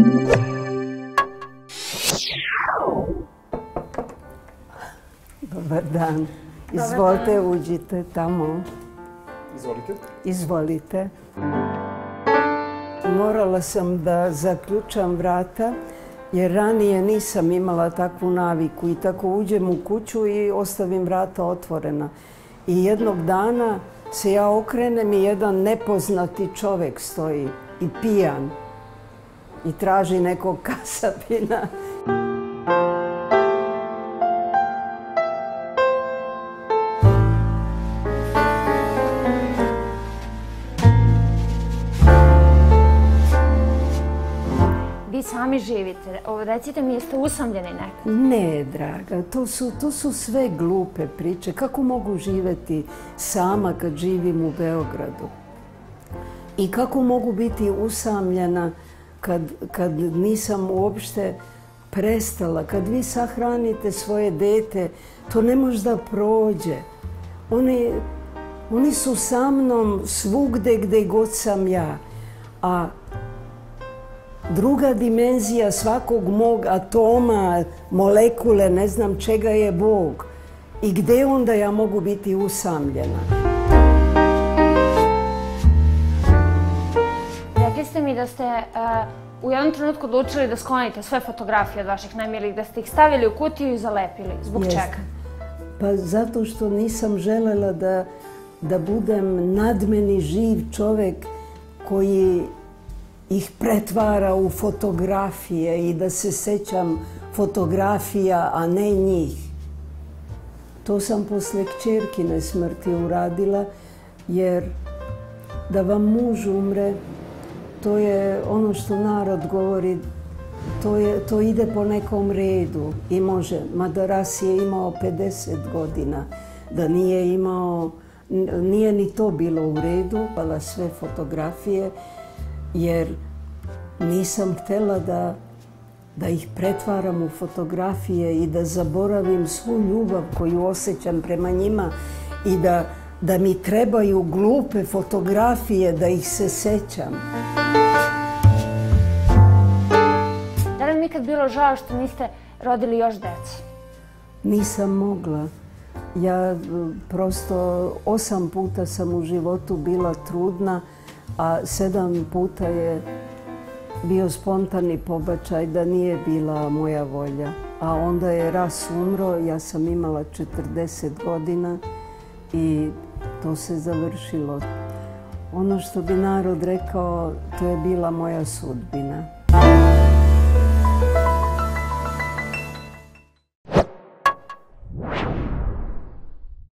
Dobar dan. Izvolite, uđite tamo. Izvolite. Izvolite. Morala sam da zaključam vrata, jer ranije nisam imala takvu naviku i tako uđem u kuću i ostavim vrata otvorena. I jednog dana se ja okrenem i jedan nepoznati čovjek stoji i pijan i traži nekog kasapina. Vi sami živite. Recite mi, jeste usamljeni nekad? Ne, draga, to su sve glupe priče. Kako mogu živjeti sama kad živim u Beogradu? I kako mogu biti usamljena kad nisam uopšte prestala? Kad vi sahranite svoje dete, to ne može da prođe. Oni su sa mnom svugde gde god sam ja. A druga dimenzija svakog mog atoma, molekule, ne znam čega je Bog. I gde onda ja mogu biti usamljena? Rekli ste mi da ste u jednom trenutku odlučili da sklonite sve fotografije od vaših najmilijih, da ste ih stavili u kutiju i zalepili. Zbog čega? Pa zato što nisam želela da budem nadmeni živ čovjek koji ih pretvara u fotografije i da se sećam fotografija, a ne njih. To sam posle kćerkine smrti uradila, jer da vam muž umre, to je ono što narod govori, to ide po nekom redu i može. Madaras je imao 50 godina, da nije ni to bilo u redu, pala sve fotografije, jer nisam htjela da ih pretvaram u fotografije i da zaboravim svu ljubav koju osjećam prema njima i da mi trebaju glupe fotografije da ih se sećam. Da li vam ikad bilo žao što niste rodili još decu? Nisam mogla. Ja prosto 8 puta sam u životu bila trudna, a 7 puta je bio spontani pobačaj, da nije bila moja volja. A onda je Ras umro, ja sam imala 40 godina i to se završilo. Ono što bi narod rekao, to je bila moja sudbina.